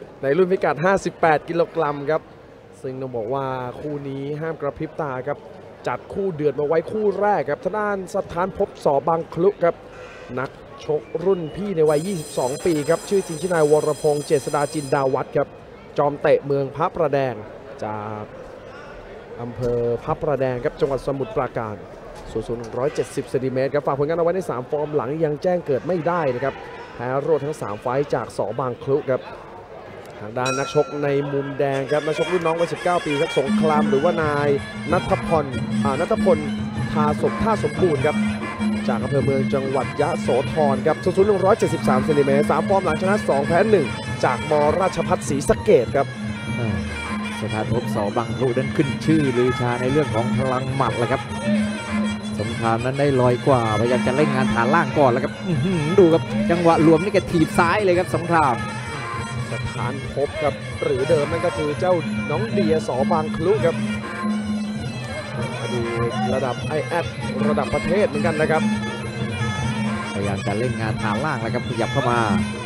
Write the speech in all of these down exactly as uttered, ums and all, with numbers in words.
ในรุ่นพิกัดห้าสิบแปดกิโลกรัมครับซึ่งต้องบอกว่าคู่นี้ห้ามกระพริบตาครับจัดคู่เดือดมาไว้คู่แรกครับทางด้านสถานภพสบางคลุครับนักชกรุ่นพี่ในวัยยี่สิบสองปีครับชื่อจริงชื่อนายวรพงษ์เจษฎาจินดาวัฒน์ครับจอมเตะเมืองพระประแดงจากอำเภอพระประแดงครับจังหวัดสมุทรปราการสูงสูงหนึ่งร้อยเจ็ดสิบเซนติเมตรครับฝากผลงานเอาไว้ในสามฟอร์มหลังยังแจ้งเกิดไม่ได้นะครับแพ้รวดทั้งสามไฟต์จากสบางคลุครับทางด้านนักชกในมุมแดงครับนักชกรุ่นน้องวัยสิบเก้าปีครับสงครามหรือว่านายณัฐพลณัฐพลทาสมท่าสมบูรณ์ครับจากอำเภอเมืองจังหวัดยะโสธรครับสูงสูงหนึ่งร้อยเจ็ดสิบสามเซนติเมตรสามฟอร์มหลังชนะสองแพ้หนึ่งจากมราชภัฏศรีสะเกษครับสถานภพสบางคลุนั้นขึ้นชื่อลือชาในเรื่องของพลังหมัดแหละครับสงครามนั้นได้ลอยกว่าพยายามจะเล่นงานฐานล่างก่อนแล้วครับดูครับจังหวะรวมนี่แกถีบซ้ายเลยครับสงครามสถานภพครับหรือเดิมนั่นก็คือเจ้าน้องเดียสบางคลุครับอดีตระดับไอแอดระดับประเทศเหมือนกันนะครับพยายามจะเล่นงานฐานล่างแล้วครับขยับเข้าม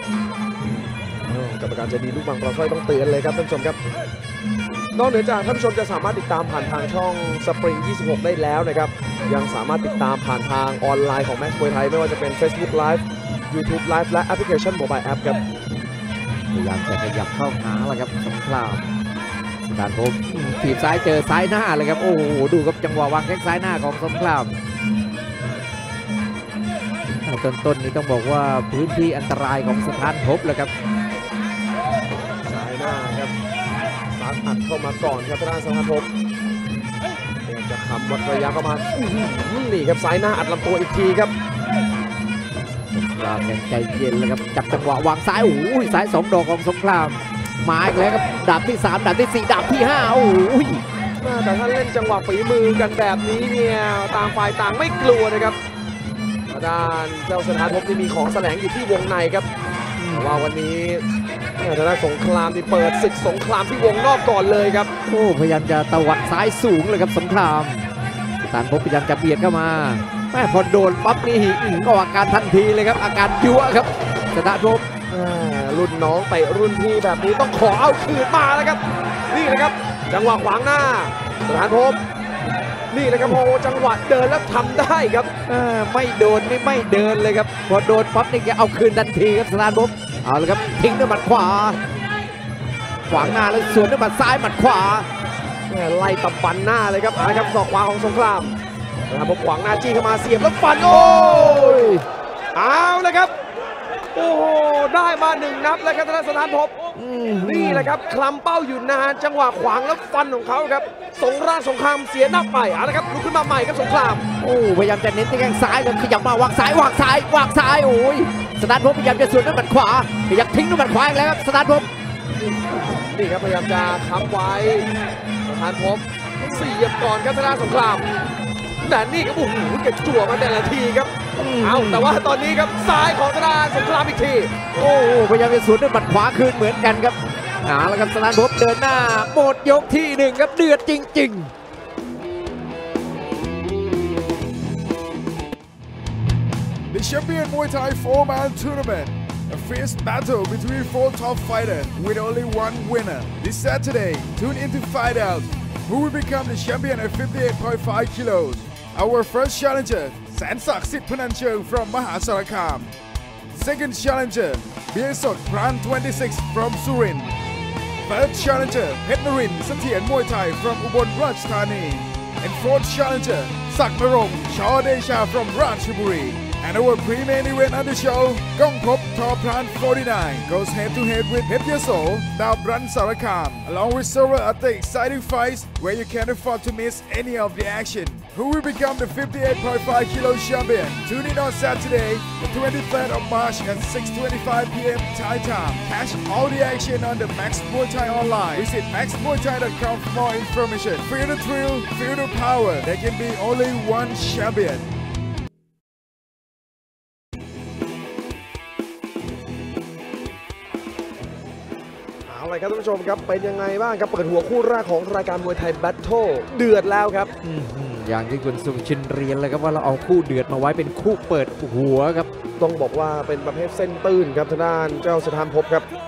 ากรรมการจะดีลูกบางปลาสร้อยต้องเตือนเลยครับท่านผู้ชมครับนอกเหนือจากท่านผู้ชมจะสามารถติดตามผ่านทางช่องสปริงยี่สิบหกได้แล้วนะครับยังสามารถติดตามผ่านทางออนไลน์ของแม็กซ์มวยไทยไม่ว่าจะเป็น Facebook Live YouTube Live และแอปพลิเคชันโมบายแอปครับพยายามจะขยับเข้าหาแล้วครับสงครามการพบถีบซ้ายเจอซ้ายหน้าเลยครับโอ้โหดูครับจังหวะวางแข้งซ้ายหน้าของสงครามต้นๆนี้ต้องบอกว่าพื้นที่อันตรายของสถานภพเลยครับซ้ายหน้าครับซัดอัดเข้ามาก่อนครับทางด้านสถานภพพยายามจะขำวัดระยะเข้ามานี่ครับซ้ายหน้าอัดลำตัวอีกทีครับสงครามยังใจเย็นเลยครับจับจังหวะวางซ้ายโอ้โหซ้ายสองดอกของสงครามมาอีกแล้วครับดาบที่สามดาบที่สี่ดาบที่ห้าโอ้โหแต่ถ้าเล่นจังหวะฝีมือกันแบบนี้เนี่ยต่างฝ่ายต่างไม่กลัวนะครับด้านเจ้าสถานภพที่มีของแสลงอยู่ที่วงในครับว่าวันนี้ทางด้านสงครามที่เปิดศึกสงครามที่วงนอกก่อนเลยครับโอ้พยายามจะตวัดซ้ายสูงเลยครับสงครามสถานภพพยายามจะเบียดเข้ามาแม่พอโดนปั๊บนี่หิ่งก็อาการทันทีเลยครับอาการยั่วครับสถานภพรุ่นน้องเตะรุ่นพี่แบบนี้ต้องขอเอาคืนมาแล้วครับนี่นะครับจังหวะขวางหน้าสถานภพนี่เลยครับโอ้จังหวะเดินแล้วทำได้ครับไม่โดนนี่ไม่เดินเลยครับพอโดนปั๊บนี่แกเอาคืนทันทีครับสถานภพเอาเลยครับทิ้งด้วยหมัดขวาขวางหน้าแล้วสวนด้วยหมัดซ้ายหมัดขวาไล่ตับฟันหน้าเลยครับนะครับศอกขวาของสงครามสถานภพขวางหน้าจี้เข้ามาเสียบแล้วฟันโอ้ยเอาเลยครับโอ้โหได้มาหนึ่งนับแล้วครับทางด้านสถานภพนี่แหละครับคลำเป้าอยู่นานจังหวะขวางแล้วฟันของเขาครับสงราชสงครามเสียนับไปเอาละครับลุกขึ้นมาใหม่ครับสงครามโอ้พยายามจะเน้นที่แข้งซ้ายเลยขยับมาวางซ้ายวางซ้ายวางซ้ายโอ้ยสถานภพพยายามจะสวนด้วยหมัดขวาพยายามทิ้งด้วยหมัดขวาอีกแล้วครับสถานภพนี่ครับพยายามจะค้ำไว้สถานภพเสียบก่อนครับทางด้านสงครามแต่นี่ครับโอ้โหเก็บจั่วมาแต่ละทีครับเอาแต่ว่าตอนนี้ครับซ้ายของทางด้านสงครามอีกทีโอ้พยายามจะสวนด้วยหมัดขวาคืนเหมือนกันครับเอาละครับสถานภพเดินหน้าหมดยกที่หนึ่งครับเดือดจริงๆ The Champion Muay Thai four-man tournament, a fierce battle between four top fighters with only one winner. This Saturday, tune in to find out who will become the champion at fifty-eight point five kilos. Our first challenger, Sansak Sitpananchung from Mahasarakham. Second challenger, Birsot Pran twenty-six from Surin. Third challenger, Petnarin Satien Muay Thai from Ubon Rajthani. And fourth challenger, Sakmarong Chaudesha from Ratchaburi. And our pre-main event on the show, Gongpop Torpran forty-nine goes head-to-head with Petyaso, Dabran Sarakam, along with several other exciting fights where you can't afford to miss any of the action. Who will become the fifty-eight point five kilo champion? Tune in on Saturday, the twenty-third of March at six twenty-five p m Thai time. Catch all the action on the Max Muay Thai online. Visit max muay thai dot com for more information. Feel the thrill, feel the power. There can be only one champion. เอาละครับท่านผู้ชมครับเป็นยังไงบ้างครับเปิดหัวคู่แรกของรายการมวยไทยแบทเทิลเดือดแล้วครับอย่างที่คุณสุชินเรียนเลยครับว่าเราเอาคู่เดือดมาไว้เป็นคู่เปิดหัวครับต้องบอกว่าเป็นประเภทเส้นตื้นครับทางด้านเจ้าสถานภพครับ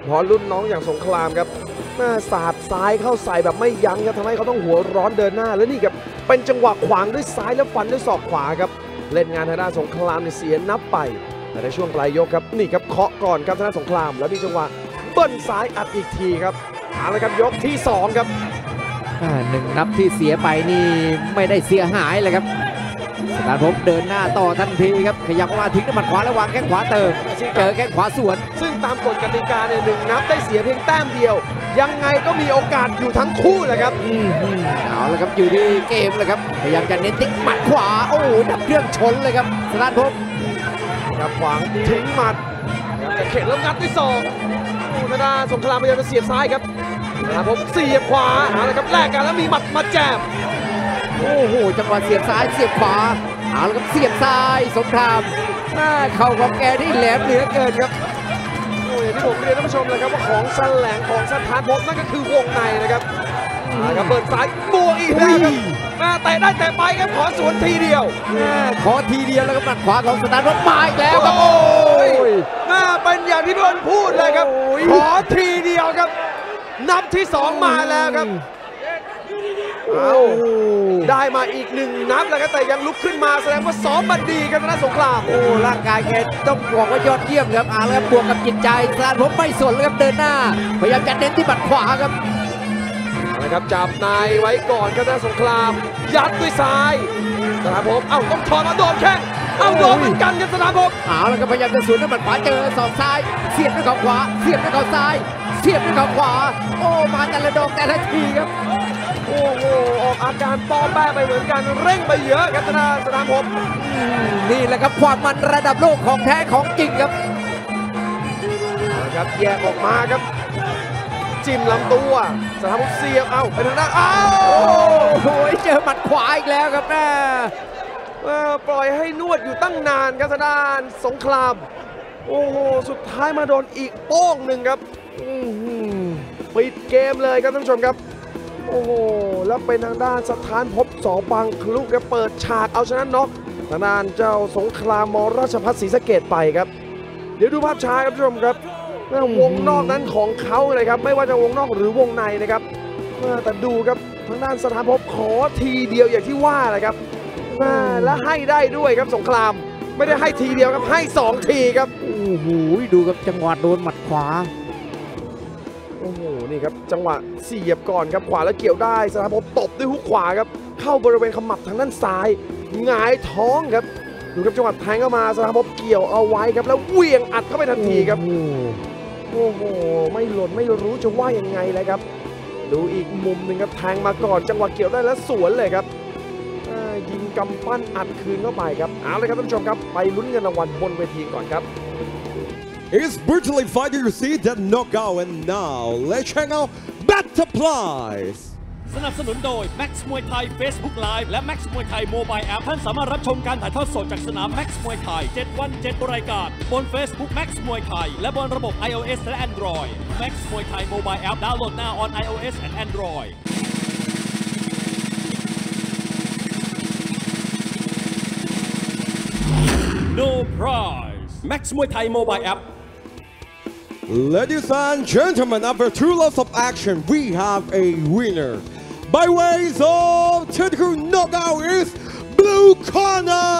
เพราะรุ่นน้องอย่างสงครามครับหน้าสาดซ้ายเข้าใส่แบบไม่ยั้งครับทำให้เขาต้องหัวร้อนเดินหน้าแล้วนี่ครับเป็นจังหวะขวางด้วยซ้ายแล้วฟันด้วยศอกขวาครับเล่นงานทางด้านสงครามเนี่ยเสียนับไปแต่ในช่วงปลายยกครับนี่ครับเคาะก่อนครับทางด้านสงครามแล้วมีจังหวะเบิ้ลซ้ายอัดอีกทีครับเอาละครับยกที่สองครับหนึ่งนับที่เสียไปนี่ไม่ได้เสียหายเลยครับสถานพบเดินหน้าต่อทันทีครับขยับมาทิ้งด้วยหมัดขวาแล้ววางแข้งขวาเติมเจอแข้งขวาสวนซึ่งตามกฎกติกาเนี่ยหนึ่งนับได้เสียเพียงแต้มเดียวยังไงก็มีโอกาสอยู่ทั้งคู่แหละครับเอาละครับอยู่ที่เกมเลยครับพยายามจะเน้นติ๊กหมัดขวาโอ้โหดับเครื่องชนเลยครับสถานพบครับขวางทิ้งหมัดแต่เข็นแล้วงัดด้วยศอกธนาสงครามพยายามจะเสียบซ้ายครับสถานพบเสียบขวาเอาละครับแลกกันแล้วมีหมัดมาแจมโอ้โหจังหวะเสียบซ้ายเสียบขวาเอาละครับเสียบซ้ายสงครามหน้าเข่าของแกที่แหลมเหลือเกินครับโอ้ยที่ผมเรียนท่านผู้ชมเลยครับว่าของแสลงของสถานพบนั่นก็คือวงในนะครับครับเปิดซ้ายบวกอีกแล้วครับมาเตะได้แต่ไปครับขอสวนทีเดียวขอทีเดียวแล้วก็หมัดขวาของสถานพบมาอีกแล้วครับโอ้ยน่าเป็นอย่างที่พี่อ้นพูดเลยครับขอทีเดียวครับนับที่สองมาแล้วครับเอาได้มาอีกหนึ่งนับแล้วครับแต่ยังลุกขึ้นมาแสดงว่าซ้อมมาดีกันนะสงครามโอ้ร่างกายแกต้องบอกว่ายอดเยี่ยมครับอาแล้วบวกกับจิตใจสถานพบไม่สนเลยครับเดินหน้าพยายามจะเน้นที่บัดขวาครับนะครับจับนายไว้ก่อนครับนะสงครามยัดด้วยซ้ายสถานพบเอ้าต้องถอนมาโดนแข้งเอ้าโดนเหมือนกันครับสถานพบเอาแล้วก็พยายามจะสวนด้วยบัดขวาเจอศอกซ้ายเสียบด้วยเข่าขวาเสียบด้วยเข่าซ้ายเสียบด้วยเข่าขวาโอ้มาแต่ละดอกแต่ละทีครับโอ้โหออกอาการป้อแป้ไปเหมือนกันเร่งไปเยอะครับธนาสถานพบนี่แหละครับความมันระดับโลกของแท้ของจริงครับนะครับแยกออกมาครับจิ้มลำตัวสถานพบเสียบเอ้าไปทางด้านอ้าวโอ้โหเจอหมัดขวาอีกแล้วครับแม่ปล่อยให้นวดอยู่ตั้งนานครับทางด้านสงครามโอ้โหสุดท้ายมาโดนอีกโป้งหนึ่งครับปิดเกมเลยครับท่านผู้ชมครับโอ้โหแล้วเป็นทางด้านสถานพบสบางคลุครับเปิดฉากเอาชนะน็อกทางด้านเจ้าสงครามมราชภัฏศรีสะเกษไปครับเดี๋ยวดูภาพช้าครับท่านผู้ชมครับวงนอกนั้นของเขาเลยครับไม่ว่าจะวงนอกหรือวงในนะครับแต่ดูครับทางด้านสถานพบขอทีเดียวอย่างที่ว่าเลยครับและให้ได้ด้วยครับสงครามไม่ได้ให้ทีเดียวครับให้สองทีครับโอ้โหดูครับจังหวะโดนหมัดขวาโอ้โหนี่ครับจังหวะเสียบก่อนครับขวาแล้วเกี่ยวได้สถานพบตบด้วยฮุกขวาครับเข้าบริเวณขมับทางด้านซ้ายหงายท้องครับดูครับจังหวะแทงเข้ามาสถานพบเกี่ยวเอาไว้ครับแล้วเหวี่ยงอัดเข้าไปทันทีครับโอ้โหไม่หล่นไม่รู้จะว่ายังไงเลยครับดูอีกมุมหนึ่งครับแทงมาก่อนจังหวะเกี่ยวได้แล้วสวนเลยครับยิงกำปั้นอัดคืนเข้าไปครับเอาเลยครับท่านผู้ชมครับไปลุ้นเงินรางวัลบนเวทีก่อนครับ It's brutally fighting to see that knockout and now let's check out Battle Prize สนับสนุนโดย Max มวยไทย Facebook Live และ Max มวยไทย Mobile App ท่านสามารถรับชมการถ่ายทอดสดจากสนาม Max มวยไทยเจ็ดวันเจ็ดรายการบน Facebook Max มวยไทยและบนระบบ iOS และ Android Max มวยไทย Mobile App ดาวน์โหลด now on iOS and Android No prize Max มวยไทย Mobile App Ladies and gentlemen, after two rounds of action, we have a winner. By ways of technical knockout is Blue Corner.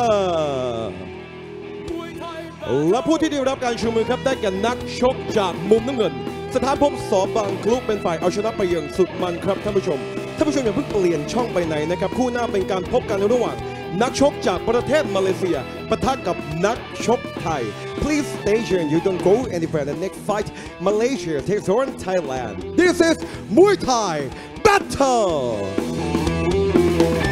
และผู้ที่ได้รับการชูมือครับได้แก่นักชกจากมุมน้ำเงินสถานพบสบางคลุเป็นฝ่ายเอาชนะไปอย่างสุดมันครับท่านผู้ชมท่านผู้ชมอย่าเพิ่งเปลี่ยนช่องไปไหนนะครับคู่หน้าเป็นการพบกันระหว่างนักชกจากประเทศมาเลเซียปะทะกับนักชกไทย Please stay tuned. You don't go anywhere. The next fight, Malaysia takes on Thailand. This is Muay Thai Battle.